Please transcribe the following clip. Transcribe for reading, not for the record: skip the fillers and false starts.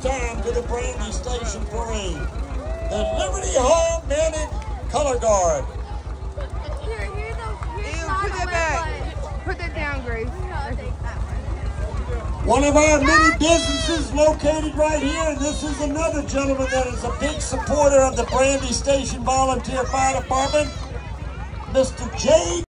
time to the Brandy Station Parade. The Liberty Home Manning Color Guard. Put that back. Put that down, Grace. One of our many businesses located right here, and this is another gentleman that is a big supporter of the Brandy Station Volunteer Fire Department, Mr. J.